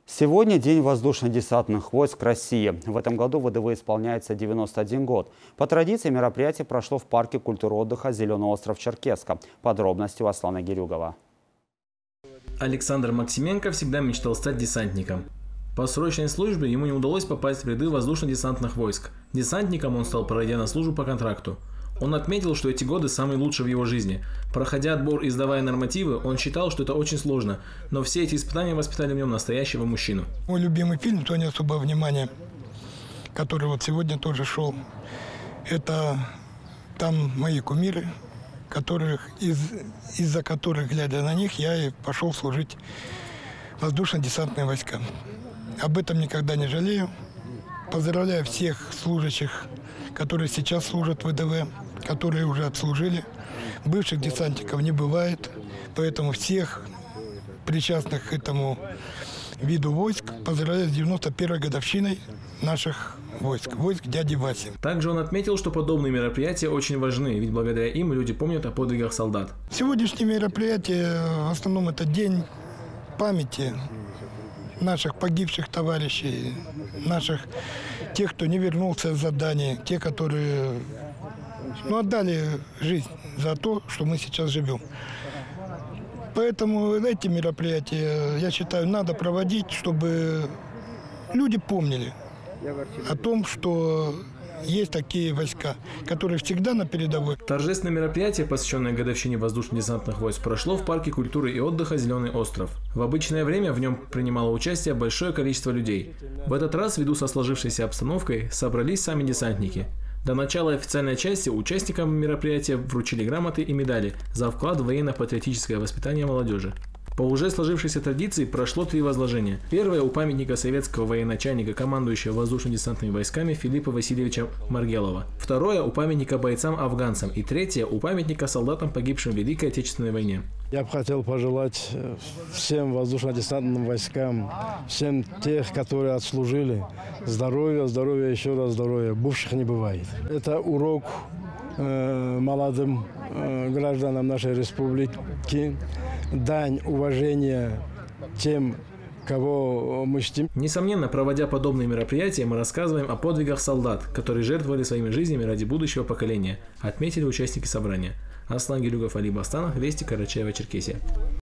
Сегодня День воздушно-десантных войск России. В этом году ВДВ исполняется 91 год. По традиции мероприятие прошло в парке культуры и отдыха «Зеленый остров» Черкесска. Подробности у Аслана Гирюгова. Александр Максименко всегда мечтал стать десантником. По срочной службе ему не удалось попасть в ряды воздушно-десантных войск. Десантником он стал, пройдя на службу по контракту. Он отметил, что эти годы самые лучшие в его жизни. Проходя отбор и сдавая нормативы, он считал, что это очень сложно, но все эти испытания воспитали в нем настоящего мужчину. Мой любимый фильм «То не особое внимание», который вот сегодня тоже шел, это там мои кумиры, из-за которых, глядя на них, я и пошел служить в воздушно-десантные войска. Об этом никогда не жалею. Поздравляю всех служащих, которые сейчас служат в ВДВ, которые уже отслужили. Бывших десантников не бывает, поэтому всех причастных к этому виду войск поздравляю с 91-й годовщиной наших войск дяди Васи. Также он отметил, что подобные мероприятия очень важны, ведь благодаря им люди помнят о подвигах солдат. Сегодняшнее мероприятие в основном это день памяти наших погибших товарищей, тех, кто не вернулся с задания, те, которые отдали жизнь за то, что мы сейчас живем. Поэтому эти мероприятия, я считаю, надо проводить, чтобы люди помнили о том, что есть такие войска, которые всегда на передовой. Торжественное мероприятие, посвященное годовщине воздушно-десантных войск, прошло в парке культуры и отдыха «Зеленый остров». В обычное время в нем принимало участие большое количество людей. В этот раз, ввиду со сложившейся обстановкой, собрались сами десантники. До начала официальной части участникам мероприятия вручили грамоты и медали за вклад в военно-патриотическое воспитание молодежи. По уже сложившейся традиции прошло 3 возложения. Первое у памятника советского военачальника, командующего воздушно-десантными войсками Филиппа Васильевича Маргелова. Второе у памятника бойцам-афганцам. И третье у памятника солдатам, погибшим в Великой Отечественной войне. Я бы хотел пожелать всем воздушно-десантным войскам, всем тех, которые отслужили, здоровья, здоровья, еще раз здоровья. Бывших не бывает. Это урок молодым гражданам нашей республики, дань уважения тем, кого мы чтим. Несомненно, проводя подобные мероприятия, мы рассказываем о подвигах солдат, которые жертвовали своими жизнями ради будущего поколения, отметили участники собрания. Аслан Гирюгов, Али Бастанов, Вести, Карачаево, Черкесия.